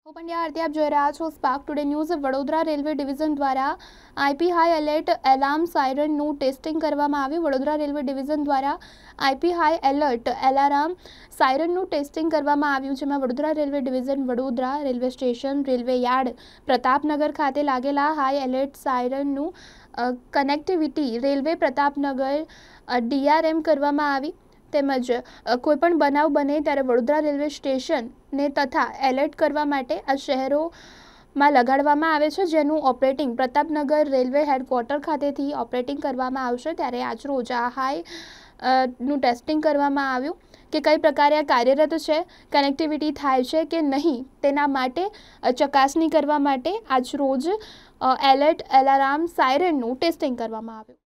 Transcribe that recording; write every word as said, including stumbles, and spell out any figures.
હું પંડ્યા આરતી આપ જોઈ રહ્યા છો spark today news. Vadodara railway division દ્વારા આઈપી હાઈ એલર્ટ એલાર્મ સાયરનનું ટેસ્ટિંગ કરવામાં આવ્યું। વડોદરા રેલવે ડિવિઝન દ્વારા આઈપી હાઈ એલર્ટ એલાર્મ સાયરનનું ટેસ્ટિંગ કરવામાં આવ્યું, જેમાં Vadodara railway division Vadodara railway station, railway yard, Pratapnagar ખાતે લાગેલા હાઈ એલર્ટ સાયરનનું કનેક્ટિવિટી રેલવે પ્રતાપનગર ડીઆરએમ કરવામાં આવી તેમજ કોઈપણ બનાવ બને ત્યારે વડોદરા રેલવે સ્ટેશનને તથા એલર્ટ કરવા માટે આ શહેરોમાં લગાડવામાં આવે છે, જેનું ઓપરેટિંગ પ્રતાપનગર રેલવે હેડક્વાર્ટર ખાતેથી ઓપરેટિંગ કરવામાં આવશે। ત્યારે આજરોજ આ હાઈ નું ટેસ્ટિંગ કરવામાં આવ્યું કે કઈ પ્રકારે આ કાર્યરત છે, કનેક્ટિવિટી થાય છે કે નહીં, તેના માટે ચકાસણી કરવા માટે આજરોજ એલર્ટ એલાર્મ સાયરનનું ટેસ્ટિંગ કરવામાં આવ્યું।